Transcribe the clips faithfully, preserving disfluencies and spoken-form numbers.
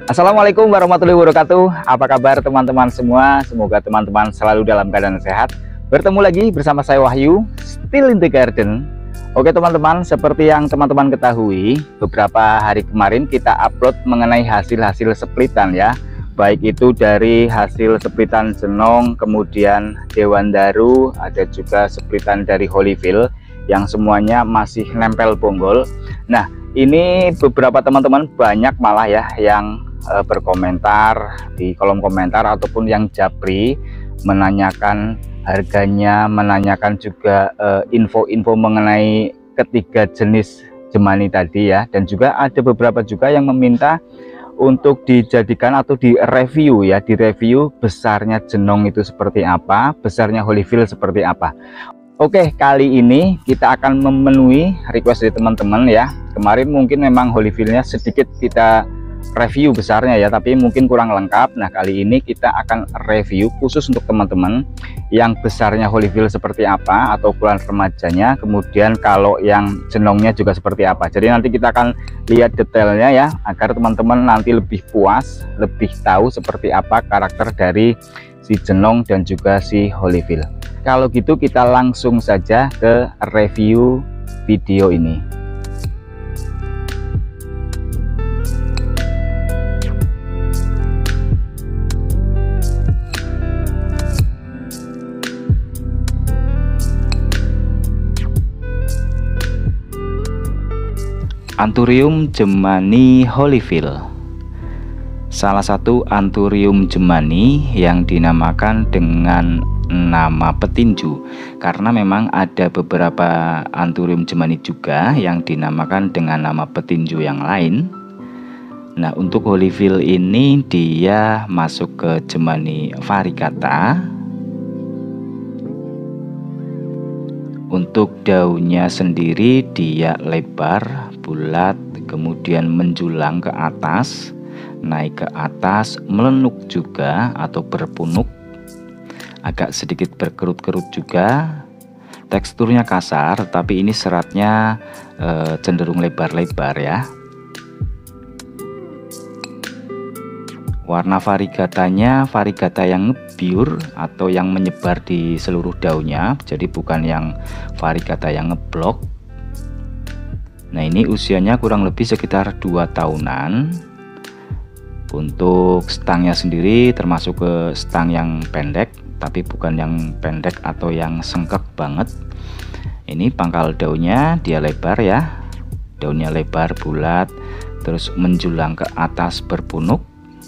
Assalamualaikum warahmatullahi wabarakatuh. Apa kabar teman-teman semua? Semoga teman-teman selalu dalam keadaan sehat. Bertemu lagi bersama saya Wahyu, Still in the Garden. Oke teman-teman, seperti yang teman-teman ketahui, beberapa hari kemarin kita upload mengenai hasil-hasil splitan ya. Baik itu dari hasil splitan jenong, kemudian dewandaru, ada juga splitan dari Holyfield yang semuanya masih nempel bonggol. Nah, ini beberapa teman-teman banyak malah ya yang e, berkomentar di kolom komentar ataupun yang japri menanyakan harganya, menanyakan juga info-info e, mengenai ketiga jenis jemani tadi ya, dan juga ada beberapa juga yang meminta untuk dijadikan atau direview ya, direview besarnya jenong itu seperti apa, besarnya Holyfield seperti apa. Oke, kali ini kita akan memenuhi request dari teman-teman ya. Kemarin mungkin memang Holyfieldnya sedikit kita review besarnya ya, tapi mungkin kurang lengkap. Nah, kali ini kita akan review khusus untuk teman-teman yang besarnya Holyfield seperti apa atau ukuran remajanya, kemudian kalau yang jenongnya juga seperti apa. Jadi nanti kita akan lihat detailnya ya, agar teman-teman nanti lebih puas, lebih tahu seperti apa karakter dari si jenong dan juga si Holyfield. Kalau gitu kita langsung saja ke review video ini. Anthurium jemani Holyfield, salah satu anthurium jemani yang dinamakan dengan nama petinju, karena memang ada beberapa anthurium jemani juga yang dinamakan dengan nama petinju yang lain. Nah, untuk Holyfield ini dia masuk ke jemani Variegata. Untuk daunnya sendiri dia lebar, bulat, kemudian menjulang ke atas, naik ke atas, melenuk juga atau berpunuk, agak sedikit berkerut-kerut juga. Teksturnya kasar, tapi ini seratnya e, cenderung lebar-lebar ya. Warna variegatanya variegata yang ngebiur atau yang menyebar di seluruh daunnya, jadi bukan yang variegata yang ngeblok. Nah, ini usianya kurang lebih sekitar dua tahunan. Untuk stangnya sendiri termasuk ke stang yang pendek, tapi bukan yang pendek atau yang sengkek banget. Ini pangkal daunnya dia lebar ya, daunnya lebar bulat, terus menjulang ke atas berpunuk.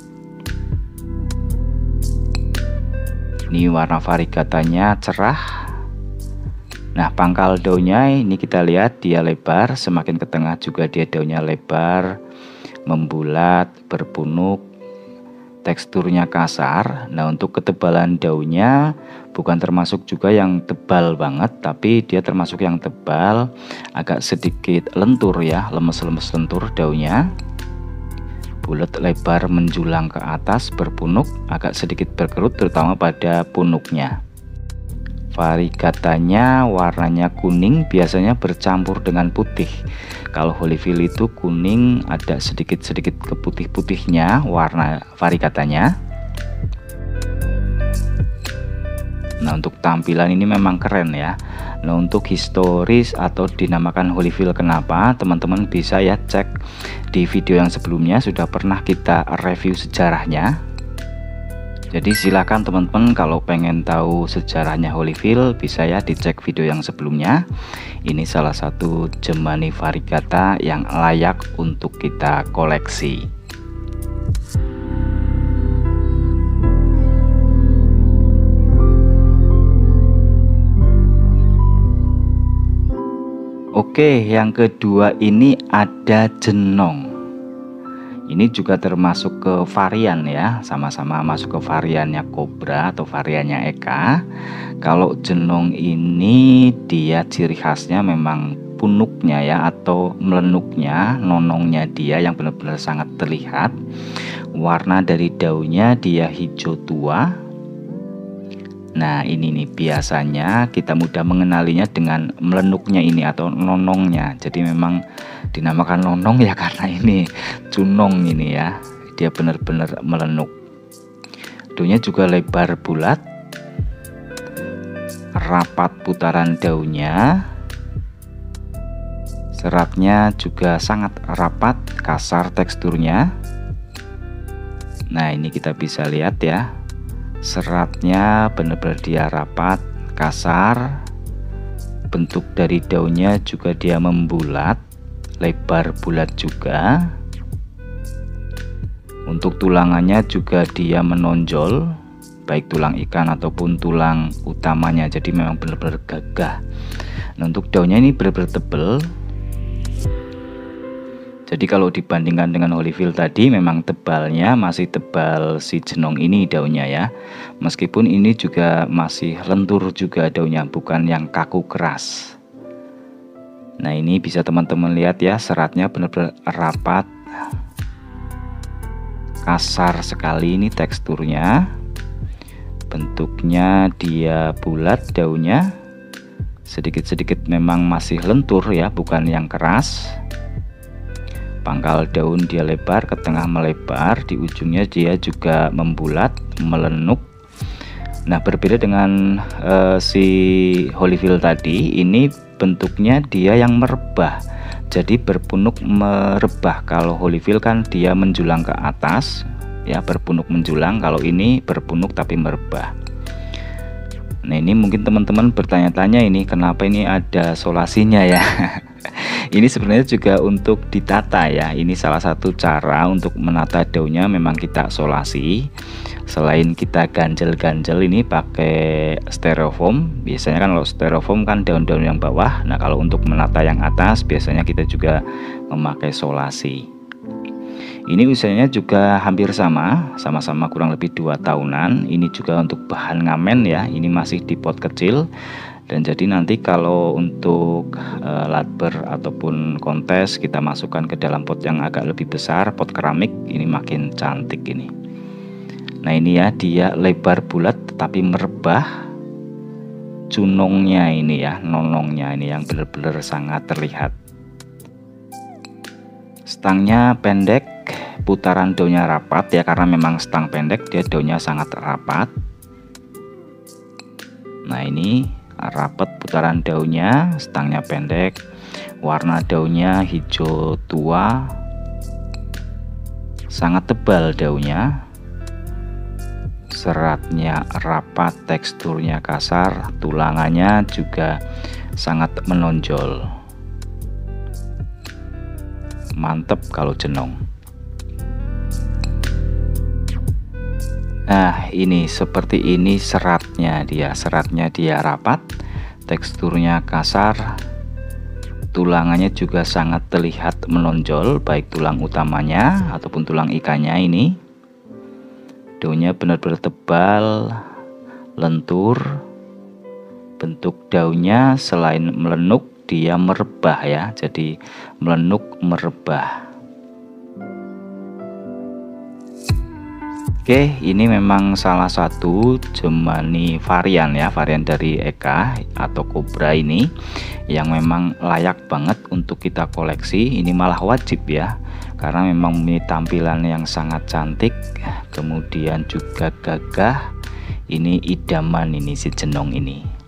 Ini warna variegatanya cerah. Nah, pangkal daunnya ini kita lihat dia lebar, semakin ke tengah juga dia daunnya lebar, membulat, berpunuk, teksturnya kasar. Nah, untuk ketebalan daunnya bukan termasuk juga yang tebal banget, tapi dia termasuk yang tebal, agak sedikit lentur ya, lemes-lemes lentur daunnya. Bulat, lebar, menjulang ke atas, berpunuk, agak sedikit berkerut terutama pada punuknya. Variegatanya warnanya kuning, biasanya bercampur dengan putih. Kalau Holyfield itu kuning, ada sedikit-sedikit keputih-putihnya warna variegatanya. Nah, untuk tampilan ini memang keren ya. Nah, untuk historis atau dinamakan Holyfield kenapa, teman-teman bisa ya cek di video yang sebelumnya, sudah pernah kita review sejarahnya. Jadi silakan teman-teman kalau pengen tahu sejarahnya Holyfield bisa ya dicek video yang sebelumnya. Ini salah satu jemani variegata yang layak untuk kita koleksi. Oke, yang kedua ini ada jenong. Ini juga termasuk ke varian ya, sama-sama masuk ke variannya Cobra atau variannya Eka. Kalau jenong ini dia ciri khasnya memang punuknya ya, atau melenuknya, nonongnya dia yang benar-benar sangat terlihat. Warna dari daunnya dia hijau tua. Nah, ini nih biasanya kita mudah mengenalinya dengan melenuknya ini atau nonongnya. Jadi memang dinamakan nonong ya karena ini cunong ini ya, dia benar-benar melenuk. Daunnya juga lebar bulat, rapat putaran daunnya, seratnya juga sangat rapat, kasar teksturnya. Nah, ini kita bisa lihat ya, seratnya benar-benar dia rapat, kasar. Bentuk dari daunnya juga dia membulat, lebar bulat juga. Untuk tulangannya juga dia menonjol, baik tulang ikan ataupun tulang utamanya, jadi memang benar-benar gagah. Nah, untuk daunnya ini benar-benar tebal. Jadi kalau dibandingkan dengan Holyfield tadi, memang tebalnya masih tebal si jenong ini daunnya ya. Meskipun ini juga masih lentur juga daunnya, bukan yang kaku keras. Nah, ini bisa teman-teman lihat ya, seratnya benar-benar rapat, kasar sekali ini teksturnya. Bentuknya dia bulat daunnya, sedikit-sedikit memang masih lentur ya, bukan yang keras. Pangkal daun dia lebar, ke tengah melebar, di ujungnya dia juga membulat, melenuk. Nah, berbeda dengan uh, si Holyfield tadi, ini bentuknya dia yang merebah, jadi berpunuk merebah. Kalau Holyfield kan dia menjulang ke atas ya, berpunuk menjulang. Kalau ini berpunuk tapi merebah. Nah, ini mungkin teman-teman bertanya-tanya, ini kenapa ini ada solasinya ya. Ini sebenarnya juga untuk ditata ya. Ini salah satu cara untuk menata daunnya, memang kita solasi. Selain kita ganjel-ganjel ini pakai styrofoam. Biasanya kan kalau styrofoam kan daun-daun yang bawah. Nah, kalau untuk menata yang atas biasanya kita juga memakai solasi. Ini usianya juga hampir sama, sama-sama kurang lebih dua tahunan. Ini juga untuk bahan ngamen ya. Ini masih di pot kecil. Dan jadi nanti kalau untuk uh, latber ataupun kontes kita masukkan ke dalam pot yang agak lebih besar, pot keramik, ini makin cantik ini. Nah, ini ya, dia lebar bulat tetapi merebah. Cunongnya ini ya, nonongnya ini yang benar-benar sangat terlihat. Stangnya pendek, putaran daunnya rapat ya, karena memang stang pendek dia daunnya sangat rapat. Nah, ini rapat putaran daunnya, stangnya pendek, warna daunnya hijau tua, sangat tebal daunnya, seratnya rapat, teksturnya kasar, tulangannya juga sangat menonjol, mantep kalau jenong. Nah, ini seperti ini seratnya dia, seratnya dia rapat, teksturnya kasar, tulangannya juga sangat terlihat menonjol, baik tulang utamanya ataupun tulang ikannya ini. Daunnya benar-benar tebal, lentur. Bentuk daunnya selain melenuk, dia merebah ya, jadi melenuk merebah. Oke, ini memang salah satu Jemani varian ya, varian dari Eka atau Cobra ini yang memang layak banget untuk kita koleksi. Ini malah wajib ya, karena memang memiliki tampilan yang sangat cantik, kemudian juga gagah. Ini idaman ini si jenong ini.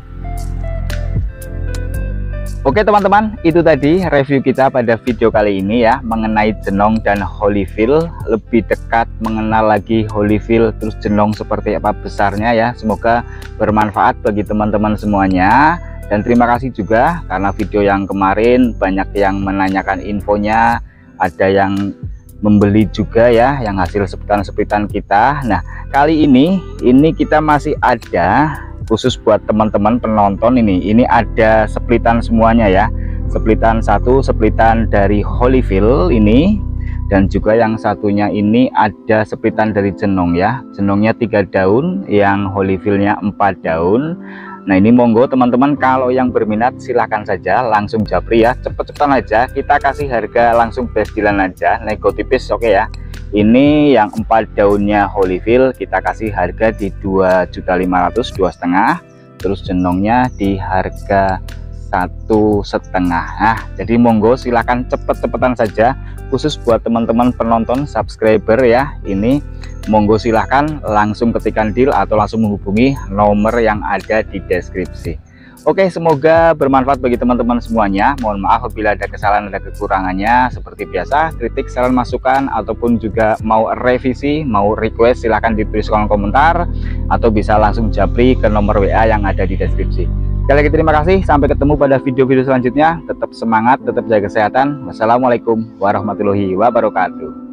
Oke teman-teman, itu tadi review kita pada video kali ini ya, mengenai jenong dan Holyfield. Lebih dekat mengenal lagi Holyfield terus jenong seperti apa besarnya ya. Semoga bermanfaat bagi teman-teman semuanya. Dan terima kasih juga karena video yang kemarin banyak yang menanyakan infonya, ada yang membeli juga ya, yang hasil sepitan-sepitan kita. Nah, kali ini ini kita masih ada khusus buat teman-teman penonton ini. Ini ada seplitan semuanya ya, seplitan satu, seplitan dari Holyfield ini, dan juga yang satunya ini ada seplitan dari jenong ya. Jenongnya tiga daun, yang Holyfieldnya empat daun. Nah, ini monggo teman-teman, kalau yang berminat silahkan saja langsung japri ya, cepet-cepetan aja, kita kasih harga langsung best dealan aja, nego tipis. Oke ya. Ini yang empat daunnya Holyfield kita kasih harga di dua juta lima ratus ribu, dua setengah. Terus jenongnya di harga satu setengah. Nah, jadi monggo silahkan cepet-cepetan saja, khusus buat teman-teman penonton subscriber ya. Ini monggo silahkan langsung ketikkan deal atau langsung menghubungi nomor yang ada di deskripsi. Oke, semoga bermanfaat bagi teman-teman semuanya. Mohon maaf apabila ada kesalahan, ada kekurangannya. Seperti biasa, kritik, saran, masukan, ataupun juga mau revisi, mau request, silahkan ditulis kolom komentar, atau bisa langsung japri ke nomor W A yang ada di deskripsi. Sekali lagi terima kasih, sampai ketemu pada video-video selanjutnya. Tetap semangat, tetap jaga kesehatan. Wassalamualaikum warahmatullahi wabarakatuh.